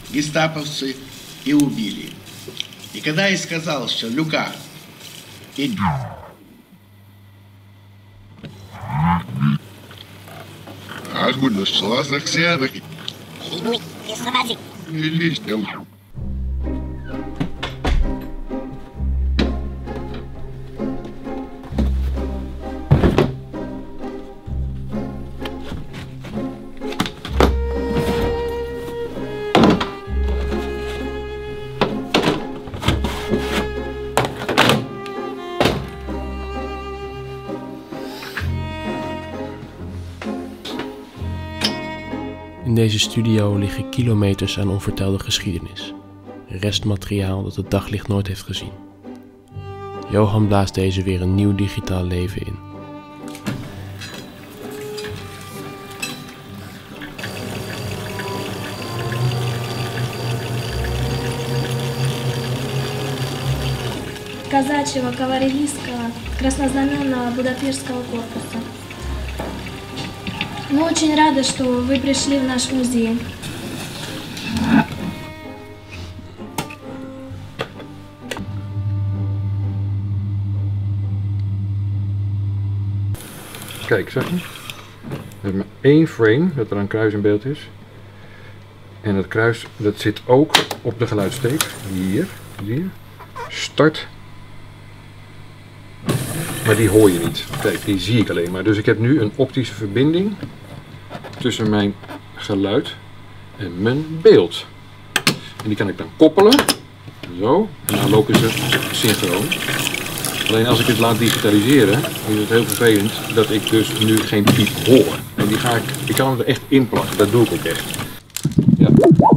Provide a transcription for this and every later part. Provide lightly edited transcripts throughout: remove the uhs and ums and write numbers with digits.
гестаповцы и убили. И когда я сказал, что Люка и... Algunos los acciones. Y listo. In deze studio liggen kilometers aan onvertelde geschiedenis. Restmateriaal dat het daglicht nooit heeft gezien. Johan blaast deze weer een nieuw digitaal leven in. Казачьего, кавалерийского, краснознаменного Будапештского корпуса. Мы очень рады, что вы пришли в наш музей. Kijk, zag je? We hebben maar één frame dat er een kruis in beeld is. En dat kruis dat zit ook op de geluidsteek. Hier, zie je? Start. Maar die hoor je niet. Kijk, die zie ik alleen maar. Dus ik heb nu een optische verbinding tussen mijn geluid en mijn beeld. En die kan ik dan koppelen. Zo. En dan lopen ze synchroon. Alleen als ik het laat digitaliseren, is het heel vervelend dat ik dus nu geen piep hoor. En ik kan hem er echt in plakken. Dat doe ik ook echt. Ja.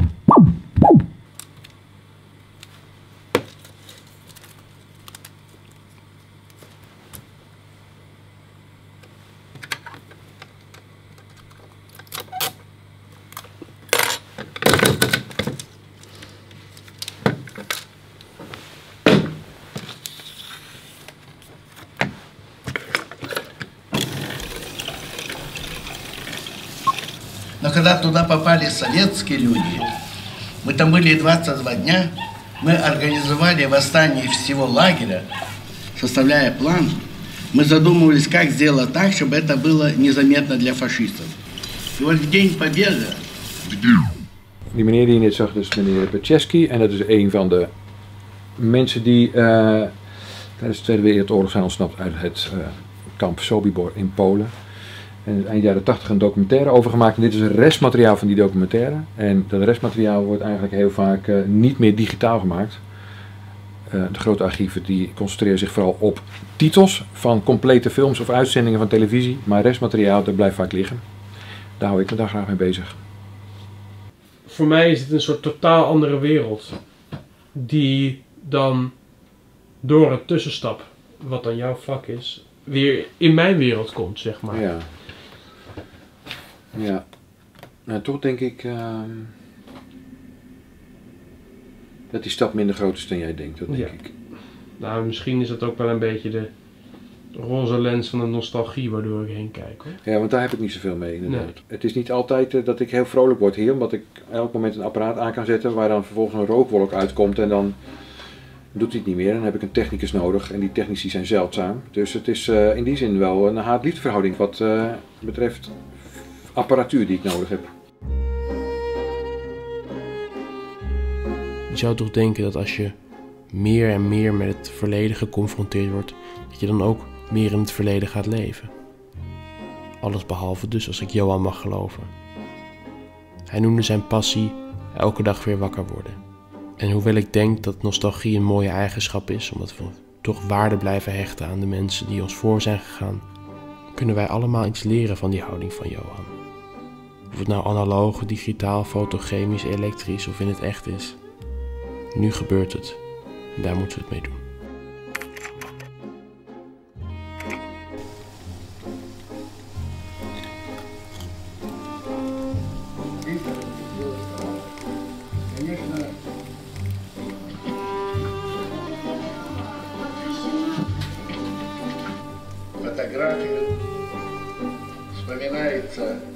Но когда туда попали советские люди, мы там были 22 дня, мы организовали восстание всего лагеря, составляя план, мы задумывались, как сделать так, чтобы это было незаметно для фашистов. И вот в День Победы... Die meneer die je net zag, dat is meneer Bachelor. En dat is een van de mensen die tijdens de Tweede Wereldoorlog zijn ontsnapt uit het kamp Sobibor in Polen. En eind jaren 80 een documentaire over gemaakt. En dit is het restmateriaal van die documentaire. En dat restmateriaal wordt eigenlijk heel vaak niet meer digitaal gemaakt. De grote archieven die concentreren zich vooral op titels van complete films of uitzendingen van televisie. Maar restmateriaal, dat blijft vaak liggen. Daar hou ik me daar graag mee bezig. Voor mij is het een soort totaal andere wereld. Die dan door een tussenstap, wat dan jouw vak is, weer in mijn wereld komt, zeg maar. Ja. Ja. Nou, toch denk ik dat die stap minder groot is dan jij denkt, dat denk ik. Nou, misschien is dat ook wel een beetje de roze lens van de nostalgie waardoor ik heen kijk, hoor. Ja, want daar heb ik niet zoveel mee, inderdaad. Nee. Het is niet altijd dat ik heel vrolijk word hier, omdat ik elk moment een apparaat aan kan zetten waar dan vervolgens een rookwolk uitkomt en dan doet hij het niet meer. En dan heb ik een technicus nodig en die technici zijn zeldzaam. Dus het is in die zin wel een haat-liefdeverhouding wat betreft apparatuur die ik nodig heb. Je zou toch denken dat als je meer en meer met het verleden geconfronteerd wordt, dat je dan ook meer in het verleden gaat leven. Alles behalve dus, als ik Johan mag geloven. Hij noemde zijn passie elke dag weer wakker worden. En hoewel ik denk dat nostalgie een mooie eigenschap is, omdat we toch waarde blijven hechten aan de mensen die ons voor zijn gegaan, kunnen wij allemaal iets leren van die houding van Johan. Of het nou analoog, digitaal, fotochemisch, elektrisch of in het echt is. Nu gebeurt het. En daar moeten we het mee doen. Фотографию вспоминается